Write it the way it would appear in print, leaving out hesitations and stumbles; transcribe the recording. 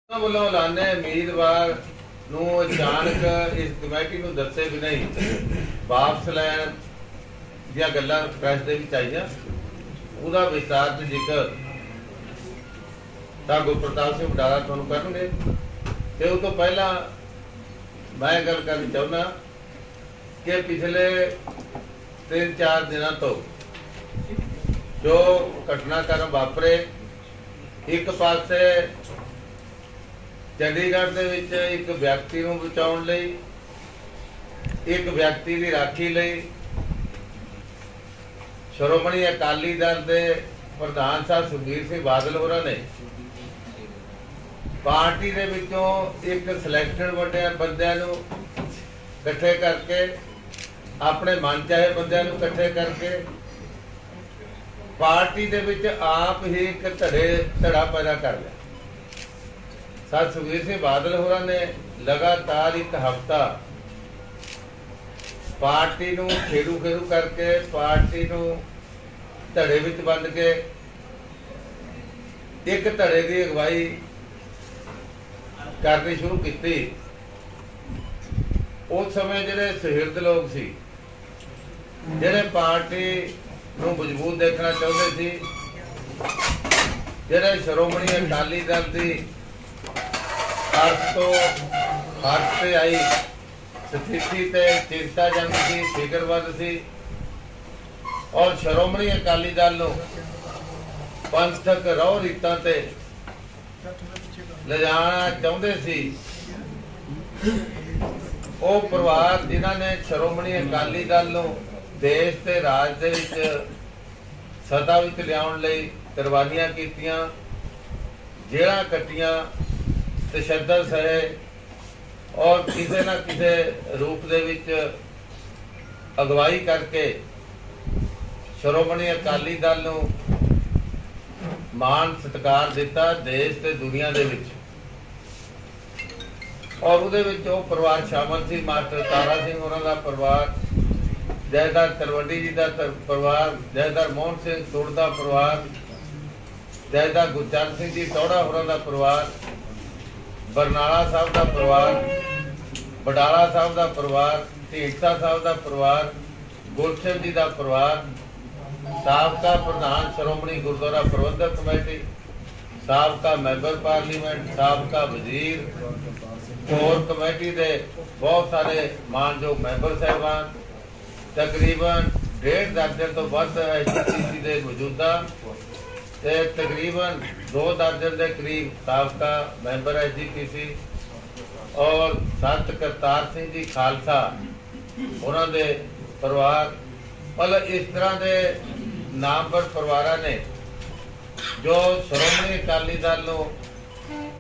ਵੱਲੋਂ ਐਲਾਨੇ ਉਮੀਦਵਾਰ ਨੂੰ ਅਚਾਨਕ ਇਸ ਕਮੇਟੀ ਨੂੰ ਦੱਸੇ ਬਿਨਾਂ ਹੀ ਵਾਪਸ ਲੈਣ ਦੀਆਂ ਗੱਲਾਂ ਪ੍ਰੈਸ ਦੇ ਵਿੱਚ ਆਈਆਂ। ਉਹਦਾ ਵਿਸਤਾਰ ਤੇ ਜ਼ਿਕਰ ਤਾਂ ਗੁਰਪ੍ਰਤਾਪ ਸਿੰਘ ਵਡਾਲਾ ਤੁਹਾਨੂੰ ਕਰਨਗੇ। ਤੇ ਉਹ ਤੋਂ ਪਹਿਲਾਂ ਮੈਂ ਗੱਲ ਕਰਨੀ ਚਾਹੁੰਦਾ ਕਿ ਪਿਛਲੇ 3-4 ਦਿਨਾਂ ਤੋਂ ਜੋ ਘਟਨਾਕ੍ਰਮ ਵਾਪਰੇ, ਇੱਕ ਪਾਸੇ ਚੰਡੀਗੜ੍ਹ ਦੇ ਵਿੱਚ ਇੱਕ ਵਿਅਕਤੀ ਨੂੰ ਬਚਾਉਣ ਲਈ, ਇੱਕ ਵਿਅਕਤੀ ਦੀ ਰਾਖੀ ਲਈ ਸ਼੍ਰੋਮਣੀ ਅਕਾਲੀ ਦਲ ਦੇ ਪ੍ਰਧਾਨ ਸਾਹਿਬ ਸੁਖਬੀਰ ਸਿੰਘ ਬਾਦਲ ਹੋਰਾਂ ਨੇ ਪਾਰਟੀ ਦੇ ਵਿੱਚੋਂ ਇੱਕ ਸਿਲੈਕਟਡ ਬੰਦਿਆਂ ਨੂੰ ਇਕੱਠੇ ਕਰਕੇ, ਆਪਣੇ ਮਨ ਚਾਹੇ ਬੰਦਿਆਂ ਨੂੰ ਇਕੱਠੇ ਕਰਕੇ ਪਾਰਟੀ ਦੇ ਵਿੱਚ ਆਪ ਹੀ ਇੱਕ ਧੜਾ ਪੈਦਾ ਕਰ ਲਿਆ। ਸਾਧ ਸੁਖਬੀਰ ਸਿੰਘ ਬਾਦਲ ਹੋਰਾਂ ਨੇ ਲਗਾਤਾਰ ਇੱਕ ਹਫ਼ਤਾ ਪਾਰਟੀ ਨੂੰ ਖੇਰੂ ਕਰਕੇ, ਪਾਰਟੀ ਨੂੰ ਧੜੇ ਵਿੱਚ ਬੰਦ ਕੇ ਇੱਕ ਧੜੇ ਦੀ ਅਗਵਾਈ ਕਰਨੀ ਸ਼ੁਰੂ ਕੀਤੀ। ਉਸ ਸਮੇਂ ਜਿਹੜੇ ਸੁਹਿਰਦ ਲੋਕ ਸੀ, ਜਿਹੜੇ ਪਾਰਟੀ ਨੂੰ ਮਜ਼ਬੂਤ ਦੇਖਣਾ ਚਾਹੁੰਦੇ ਸੀ, ਜਿਹੜੇ ਸ਼੍ਰੋਮਣੀ ਅਕਾਲੀ ਦਲ ਦੀ ਅਰਥ ਤੇ ਆਈ ਸਥਿਤੀ ਤੇ ਚਿੰਤਾਜਨਕ ਸੀ, ਫਿਕਰਮੰਦ ਸੀ ਔਰ ਸ਼੍ਰੋਮਣੀ ਅਕਾਲੀ ਦਲ ਨੂੰ ਪੰਥਕ ਰਹੁ ਰੀਤਾਂ ਤੇ ਲਿਜਾਣਾ ਚਾਹੁੰਦੇ ਸੀ, ਉਹ ਪਰਿਵਾਰ ਜਿਨ੍ਹਾਂ ਨੇ ਸ਼੍ਰੋਮਣੀ ਅਕਾਲੀ ਦਲ ਨੂੰ ਦੇਸ਼ ਤੇ ਰਾਜ ਦੇ ਵਿੱਚ ਸੱਤਾ ਵਿੱਚ ਲਿਆਉਣ ਲਈ ਕੁਰਬਾਨੀਆਂ ਕੀਤੀਆਂ, ਜੇਲ੍ਹਾਂ ਕੱਟੀਆਂ, ਤਸ਼ੱਦਦ ਸਹੇ ਔਰ ਕਿਸੇ ਨਾ ਕਿਸੇ ਰੂਪ ਦੇ ਵਿੱਚ ਅਗਵਾਈ ਕਰਕੇ ਸ਼੍ਰੋਮਣੀ ਅਕਾਲੀ ਦਲ ਨੂੰ ਮਾਣ ਸਤਿਕਾਰ ਦਿੱਤਾ ਦੇਸ਼ ਤੇ ਦੁਨੀਆ ਦੇ ਵਿੱਚ। ਔਰ ਉਹਦੇ ਵਿੱਚ ਉਹ ਪਰਿਵਾਰ ਸ਼ਾਮਲ ਸੀ, ਮਾਸਟਰ ਤਾਰਾ ਸਿੰਘ ਹੋਰਾਂ ਦਾ ਪਰਿਵਾਰ, ਜੈਦਾਰ ਤਲਵੰਡੀ ਜੀ ਦਾ ਪਰਿਵਾਰ, ਜੈਦਾਰ ਮੋਹਨ ਸਿੰਘ ਸੂੜ ਦਾ ਪਰਿਵਾਰ, ਜੈਦਾਰ ਗੁਰਚਰਨ ਸਿੰਘ ਜੀ ਟੌੜਾ ਹੋਰਾਂ ਦਾ ਪਰਿਵਾਰ, ਬਰਨਾਲਾ ਸਾਹਿਬ ਦਾ ਪਰਿਵਾਰ, ਬਡਾਲਾ ਸਾਹਿਬ ਦਾ ਪਰਿਵਾਰ, ਢੀਂਡਸਾ ਸਾਹਿਬ ਦਾ ਪਰਿਵਾਰ, ਗੁਰਸੇਵ ਜੀ ਦਾ ਪਰਿਵਾਰ, ਸਾਬਕਾ ਪ੍ਰਧਾਨ ਸ਼੍ਰੋਮਣੀ ਗੁਰਦੁਆਰਾ ਪ੍ਰਬੰਧਕ ਕਮੇਟੀ, ਸਾਬਕਾ ਮੈਂਬਰ ਪਾਰਲੀਮੈਂਟ, ਸਾਬਕਾ ਵਜ਼ੀਰ, ਕੋਰ ਕਮੇਟੀ ਦੇ ਬਹੁਤ ਸਾਰੇ ਮਾਨਯੋਗ ਮੈਂਬਰ ਸਾਹਿਬਾਨ, ਤਕਰੀਬਨ 1.5 ਦਰਜਨ ਤੋਂ ਵੱਧ ਐਸਜੀਪੀਸੀ ਦੇ ਮੌਜੂਦਾ ਤੇ ਤਕਰੀਬਨ 2 ਦਰਜਨ ਦੇ ਕਰੀਬ ਸਾਬਕਾ ਮੈਂਬਰ ਐਸਜੀਪੀਸੀ ਔਰ ਸੰਤ ਕਰਤਾਰ ਸਿੰਘ ਜੀ ਖਾਲਸਾ ਉਹਨਾਂ ਦੇ ਪਰਿਵਾਰ, ਮਤਲਬ ਇਸ ਤਰ੍ਹਾਂ ਦੇ ਨਾਮਵਰ ਪਰਿਵਾਰਾਂ ਨੇ ਜੋ ਸ਼੍ਰੋਮਣੀ ਅਕਾਲੀ ਦਲ ਨੂੰ